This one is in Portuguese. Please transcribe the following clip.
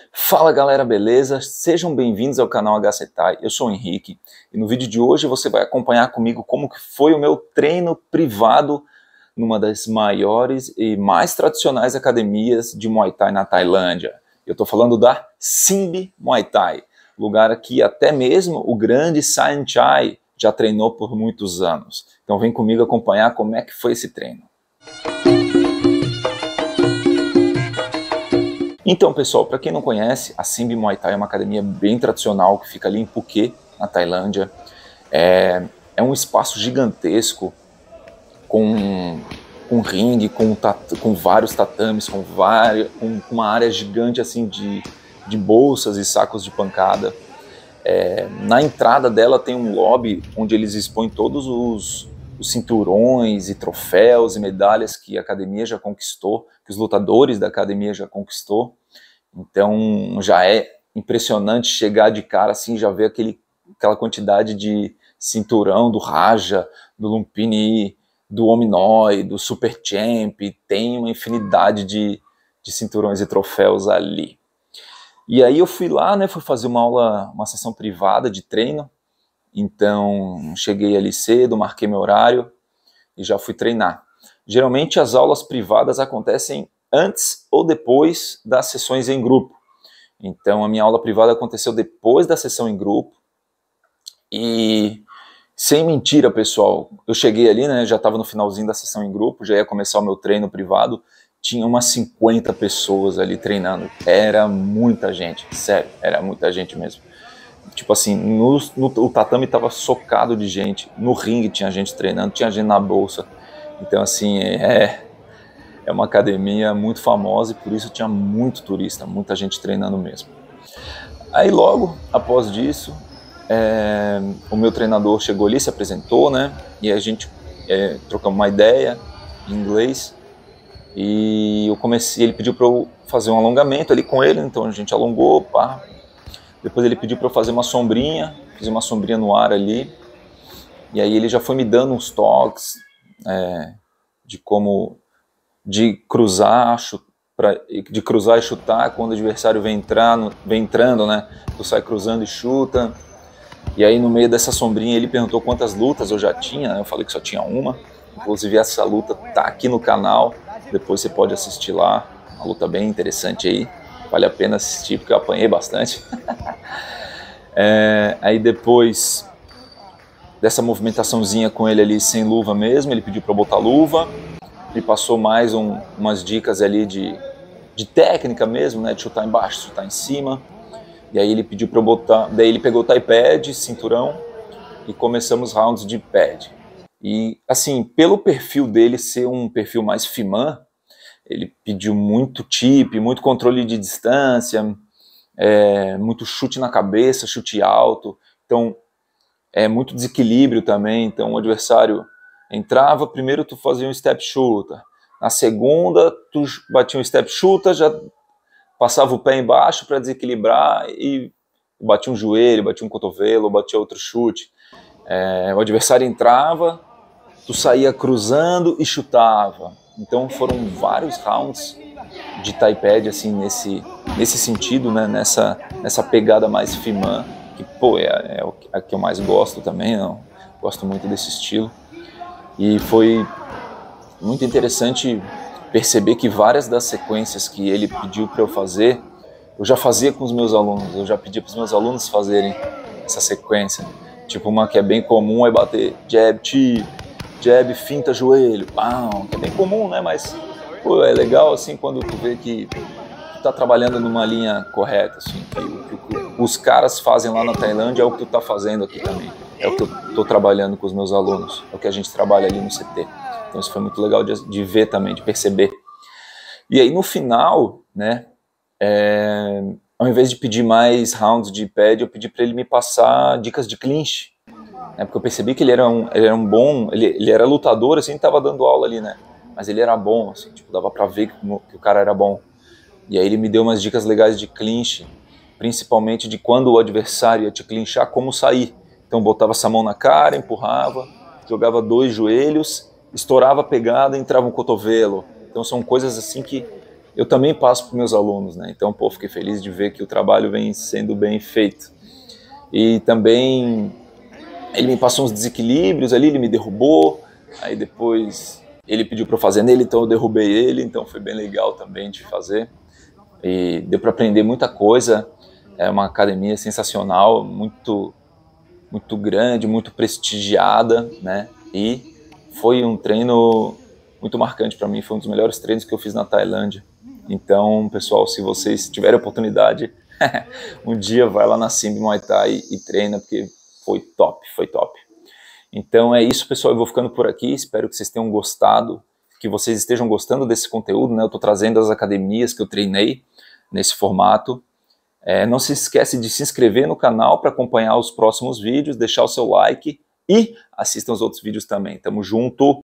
Fala galera, beleza? Sejam bem-vindos ao canal HCTAI. Eu sou o Henrique e no vídeo de hoje você vai acompanhar comigo como que foi o meu treino privado numa das maiores e mais tradicionais academias de Muay Thai na Tailândia. Eu estou falando da Simbi Muay Thai, lugar que até mesmo o grande Saenchai já treinou por muitos anos. Então vem comigo acompanhar como é que foi esse treino. Então, pessoal, para quem não conhece, a Simbi Muay Thai é uma academia bem tradicional que fica ali em Phuket, na Tailândia. É um espaço gigantesco com ringue, com vários tatames, com uma área gigante assim de bolsas e sacos de pancada. Na entrada dela tem um lobby onde eles expõem todos os cinturões e troféus e medalhas que a academia já conquistou, que os lutadores da academia já conquistou. Então já é impressionante chegar de cara assim, já ver aquela quantidade de cinturão do Raja, do Lumpini, do Ominoy, do Super Champ, tem uma infinidade de cinturões e troféus ali. E aí eu fui lá, né, fui fazer uma sessão privada de treino. Então cheguei ali cedo, marquei meu horário e já fui treinar. Geralmente as aulas privadas acontecem antes ou depois das sessões em grupo. Então a minha aula privada aconteceu depois da sessão em grupo. E sem mentira, pessoal, eu cheguei ali, né, já estava no finalzinho da sessão em grupo, já ia começar o meu treino privado. Tinha umas 50 pessoas ali treinando. Era muita gente, sério, era muita gente mesmo. Tipo assim, o tatame estava socado de gente, no ringue tinha gente treinando, tinha gente na bolsa. Então assim, é uma academia muito famosa e por isso tinha muito turista, muita gente treinando mesmo. Aí logo após disso, o meu treinador chegou ali, se apresentou, né? E a gente trocamos uma ideia em inglês. E ele pediu para eu fazer um alongamento ali com ele, então a gente alongou, pá. Depois ele pediu para eu fazer uma sombrinha, fiz uma sombrinha no ar ali. E aí ele já foi me dando uns toques de cruzar e chutar quando o adversário vem entrando, né? Tu sai cruzando e chuta. E aí no meio dessa sombrinha ele perguntou quantas lutas eu já tinha, né? Eu falei que só tinha uma. Inclusive essa luta tá aqui no canal, depois você pode assistir lá, uma luta bem interessante aí, vale a pena assistir porque eu apanhei bastante. Aí depois dessa movimentaçãozinha com ele ali sem luva mesmo, ele pediu para eu botar luva, ele passou mais umas dicas ali de técnica mesmo, né, de chutar embaixo, chutar em cima, e aí ele pediu para eu botar, daí ele pegou o Thai pad, cinturão, e começamos rounds de pad. E assim, pelo perfil dele ser um perfil mais FIMAN, ele pediu muito tip, muito controle de distância, muito chute na cabeça, chute alto, então muito desequilíbrio também. Então o adversário entrava, primeiro tu fazia um step shooter, na segunda tu batia um step shooter, já passava o pé embaixo para desequilibrar e batia um joelho, batia um cotovelo, batia outro chute. O adversário entrava, tu saía cruzando e chutava. Então foram vários rounds de Thai pad assim, nesse sentido, né? nessa pegada mais FIMAN, que pô, é a que eu mais gosto também, eu gosto muito desse estilo. E foi muito interessante perceber que várias das sequências que ele pediu para eu fazer, eu já fazia com os meus alunos, eu já pedi para os meus alunos fazerem essa sequência. Tipo, uma que é bem comum é bater jab, chip, jab, finta, joelho, pão, que é bem comum, né? Mas pô, é legal assim quando tu vê que tu tá trabalhando numa linha correta, assim, que o que os caras fazem lá na Tailândia é o que tu tá fazendo aqui também. É o que eu tô trabalhando com os meus alunos, é o que a gente trabalha ali no CT. Então isso foi muito legal de ver também, de perceber. E aí no final, né, ao invés de pedir mais rounds de pad, eu pedi para ele me passar dicas de clinch. Porque eu percebi que ele era um bom, ele era lutador, assim, tava dando aula ali, né? Mas ele era bom, assim, tipo, dava pra ver que o cara era bom. E aí ele me deu umas dicas legais de clinch, principalmente de quando o adversário ia te clinchar, como sair. Então botava essa mão na cara, empurrava, jogava 2 joelhos, estourava a pegada e entrava um cotovelo. Então são coisas assim que eu também passo para os meus alunos, né? Então, pô, fiquei feliz de ver que o trabalho vem sendo bem feito. E também ele me passou uns desequilíbrios ali, ele me derrubou, aí depois ele pediu para eu fazer nele, então eu derrubei ele, então foi bem legal também de fazer. E deu para aprender muita coisa, é uma academia sensacional, muito grande, muito prestigiada, né? E foi um treino muito marcante para mim, foi um dos melhores treinos que eu fiz na Tailândia. Então, pessoal, se vocês tiverem oportunidade, um dia vai lá na Simbi Muay Thai e treina, porque foi top, foi top. Então é isso, pessoal, eu vou ficando por aqui, espero que vocês tenham gostado, que vocês estejam gostando desse conteúdo, né? Eu estou trazendo as academias que eu treinei nesse formato. Não se esquece de se inscrever no canal para acompanhar os próximos vídeos, deixar o seu like e assistam os outros vídeos também. Tamo junto!